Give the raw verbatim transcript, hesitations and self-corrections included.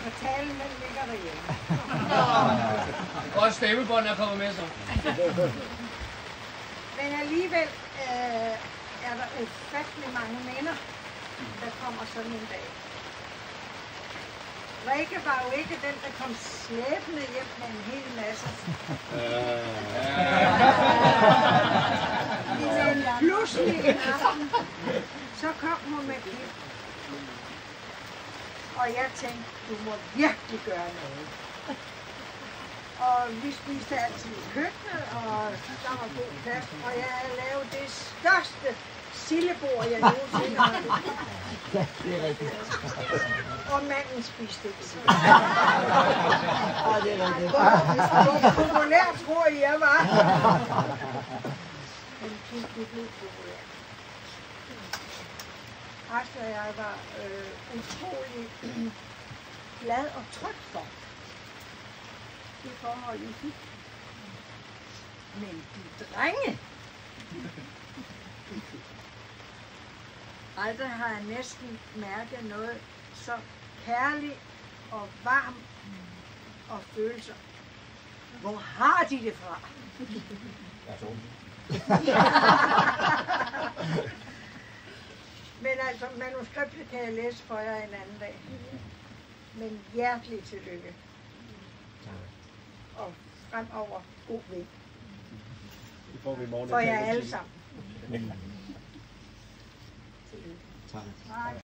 kan tale, men ligger derhjemme. Godt stemmebånd er kommet med så. Men alligevel øh, er der ufattelig mange minder, der kommer sådan en dag. Rikke var jo ikke den, der kom slæbende hjem med en hel masse. Men pludselig en aften, så kom hun med Pip. Og jeg tænkte, du må virkelig gøre noget. Og vi spiste altid i køkkenet, og der var god plads. Og jeg havde lavet det største sildebord, jeg nogensinde har. Og manden spiste ikke sild. Hvor populært tror I, jeg var? Men Pip, det blev populært. Astrid og jeg var øh, utrolig glad og tryg for det forhold, I fik. Men de drenge, aldrig har jeg næsten mærket noget så kærligt og varmt og følelser. Hvor har de det fra? Men altså, manuskriptet kan jeg læse for jer en anden dag. Men hjertelig tillykke. Og fremover god vind. For jer alle sammen. Tak.